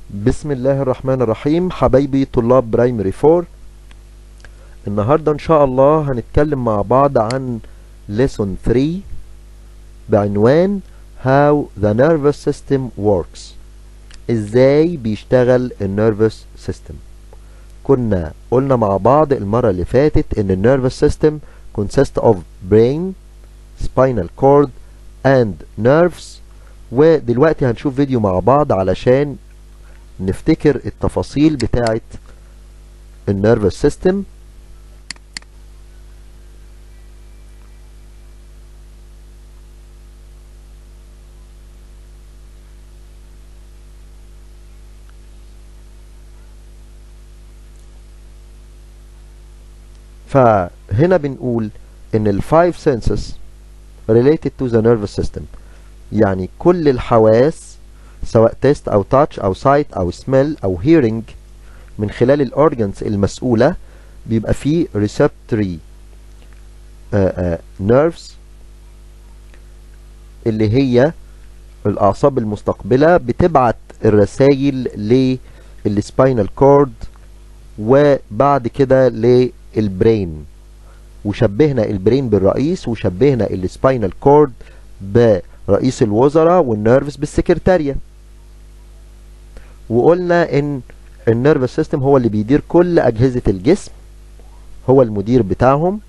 بسم الله الرحمن الرحيم. حبايبي طلاب برايمري 4، النهاردة ان شاء الله هنتكلم مع بعض عن lesson 3 بعنوان How the nervous system works. ازاي بيشتغل النيرفس سيستم. كنا قلنا مع بعض المرة اللي فاتت ان النيرفس سيستم consist of brain, spinal cord and nerves، ودلوقتي هنشوف فيديو مع بعض علشان نفتكر التفاصيل بتاعت النيرفس سيستم. فهنا بنقول ان ال 5 senses related to the nervous system، يعني كل الحواس سواء تيست او تاتش او سايت او سميل او هيرنج من خلال الاورجنز المسؤولة بيبقى فيه receptory nerves اللي هي الاعصاب المستقبلة بتبعت الرسائل للسباينال كورد وبعد كده للبرين، وشبهنا البرين بالرئيس وشبهنا السباينال كورد برئيس الوزراء والنيرفز بالسكرتارية، وقلنا ان النيرفس سيستم هو اللي بيدير كل اجهزة الجسم، هو المدير بتاعهم.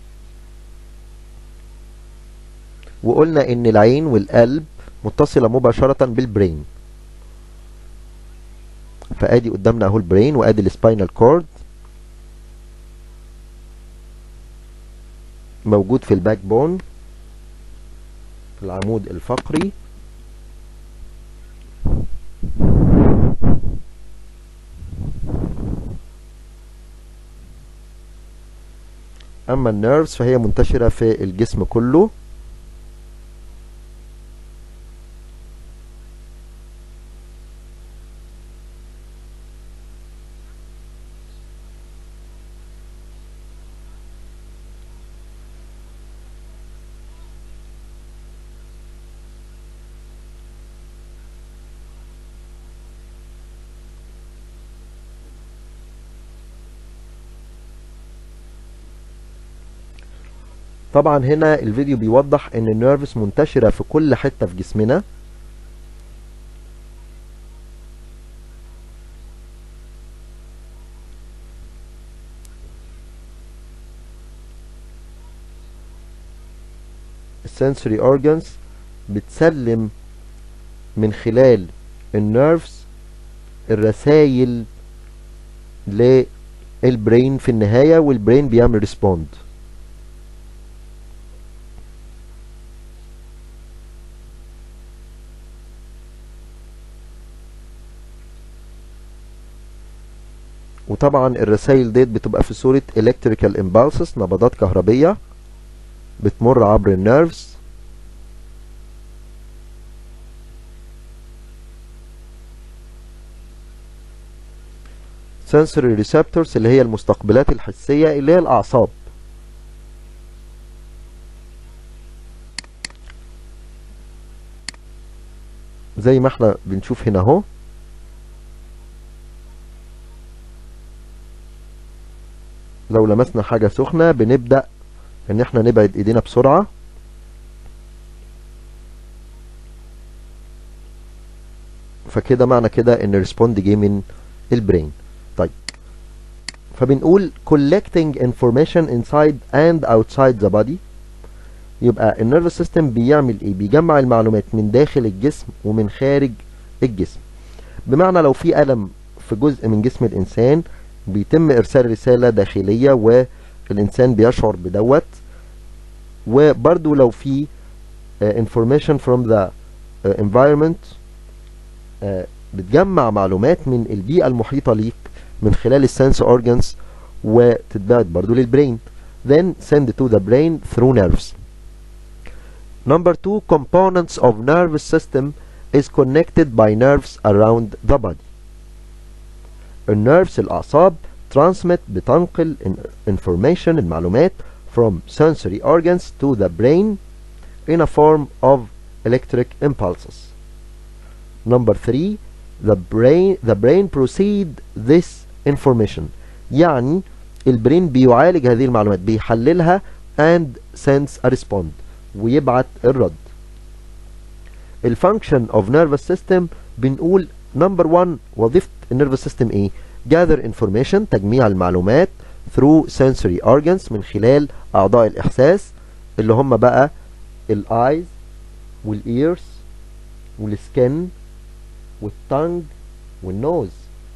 وقلنا ان العين والقلب متصلة مباشرة بالبرين، فادي قدامنا اهو البرين وادي السباينال كورد موجود في الباك بون في العمود الفقري. اما النيرفز فهي منتشرة في الجسم كله. طبعا هنا الفيديو بيوضح ان النيرفز منتشرة في كل حتة في جسمنا، السنسوري اورجانز بتسلم من خلال النيرفز الرسائل للبرين في النهاية، والبرين بيعمل ريسبوند. وطبعا الرسائل ديت بتبقى في صورة electrical impulses، نبضات كهربية بتمر عبر النيرفز. sensory receptors اللي هي المستقبلات الحسية اللي هي الأعصاب. زي ما احنا بنشوف هنا اهو، لو لمسنا حاجة سخنة بنبدأ ان احنا نبعد ايدينا بسرعة، فكده معنى كده ان الريسبوند جه من البرين. طيب، فبنقول collecting information inside and outside the body، يبقى النيرفس سيستم بيعمل ايه؟ بيجمع المعلومات من داخل الجسم ومن خارج الجسم. بمعنى لو في ألم في جزء من جسم الإنسان بيتم إرسال رسالة داخلية والإنسان بيشعر بدوت. وبرضو لو في information from the environment بتجمع معلومات من البيئة المحيطة ليك من خلال السنس organs وتتبعت برضو للبرين. then send to the brain through nerves. Number 2, components of nervous system is connected by nerves around the body. النيرفز الأعصاب transmit بتنقل information المعلومات from sensory organs to the brain in a form of electric impulses. Number 3, the brain proceed this information. يعني البرين بيعالج هذه المعلومات، بيحللها and sends a respond، ويبعت الرد. الفانكشن of nervous system بنقول نمبر 1 وظيفة النيرفس سيستم ايه؟ gather information، تجميع المعلومات through sensory organs، من خلال اعضاء الاحساس اللي هم بقى الايز والايرز والسكن والتانج والنوز.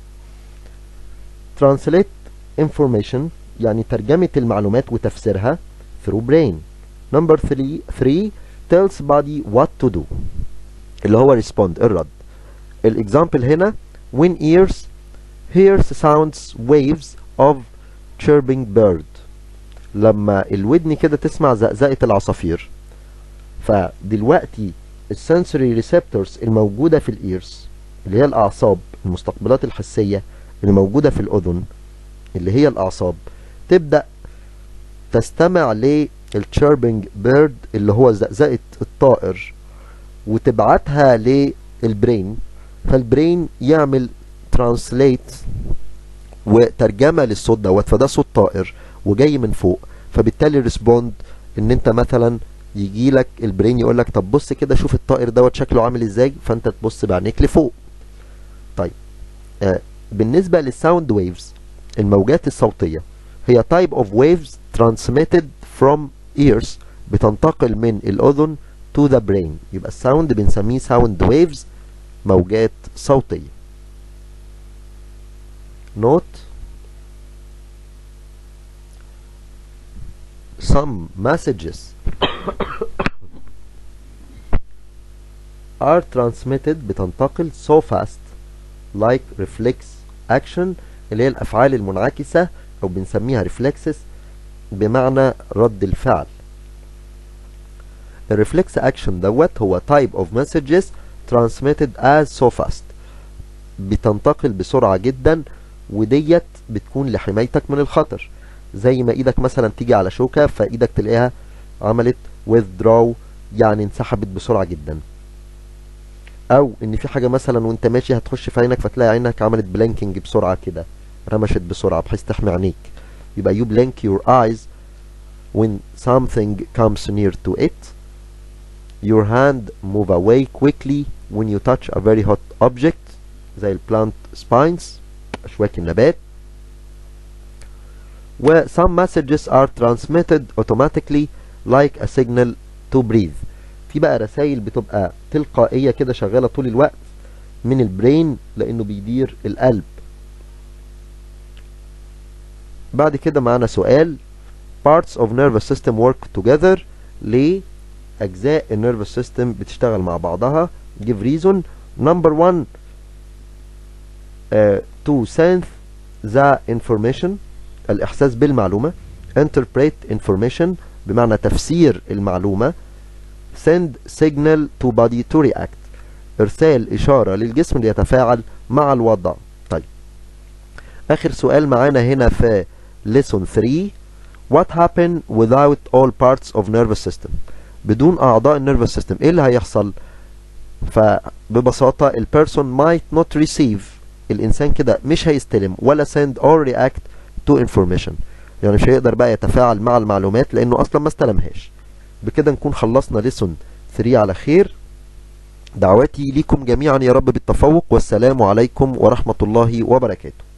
translate information يعني ترجمة المعلومات وتفسيرها through brain. number 3 tells body what to do اللي هو respond الرد. الاكزامبل هنا when ears hears sounds waves of chirping bird، لما الودن كده تسمع زقزقة العصافير. فدلوقتي السنسوري ريسبتورز الموجودة في الايرز اللي هي الاعصاب، المستقبلات الحسية اللي موجودة في الاذن اللي هي الاعصاب، تبدأ تستمع للchirping bird اللي هو زقزقة الطائر وتبعتها للبرين، فالبرين يعمل ترانسليت وترجمة للصوت دوت، فده صوت طائر وجاي من فوق، فبالتالي ريسبوند ان انت مثلا يجي لك البرين يقول لك طب بص كده شوف الطائر دوت شكله عامل ازاي، فانت تبص بعينيك لفوق. طيب بالنسبة للساوند ويفز الموجات الصوتية هي type of waves transmitted from ears، بتنتقل من الأذن to the brain، يبقى الساوند بنسميه sound waves، موجات صوتية. note some messages are transmitted بتنتقل so fast like reflex action اللي هي الأفعال المنعكسة أو بنسميها reflexes بمعنى رد الفعل. الرeflex action دوت هو type of messages transmitted as so fast، بتنتقل بسرعة جدا، وديت بتكون لحمايتك من الخطر، زي ما ايدك مثلا تيجي على شوكة فايدك تلاقيها عملت withdraw يعني انسحبت بسرعة جدا، او ان في حاجة مثلا وانت ماشي هتخش في عينك فتلاقي عينك عملت بلانكينج بسرعة كده، رمشت بسرعة بحيث تحمي عينيك، يبقى you blink your eyes when something comes near to it. Your hand move away quickly when you touch a very hot object زي البلانت spines أشواك النبات. و some messages are transmitted automatically like a signal to breathe. في بقى رسائل بتبقى تلقائية كده شغالة طول الوقت من البرين لأنه بيدير القلب. بعد كده معانا سؤال parts of nervous system work together، ليه أجزاء النيرفس سيستم بتشتغل مع بعضها. give reason. number 1 to sense the information الإحساس بالمعلومة، interpret information بمعنى تفسير المعلومة، send signal to body to react إرسال إشارة للجسم ليتفاعل مع الوضع. طيب آخر سؤال معانا هنا في lesson 3 what happen without all parts of nervous system، بدون أعضاء النيرفس سيستم إيه اللي هيحصل؟ فببساطة البيرسون might not receive، الإنسان كده مش هيستلم ولا send or react to information، يعني مش هيقدر بقى يتفاعل مع المعلومات لأنه أصلا ما استلمهاش. بكده نكون خلصنا lesson 3 على خير. دعواتي ليكم جميعا يا رب بالتفوق، والسلام عليكم ورحمة الله وبركاته.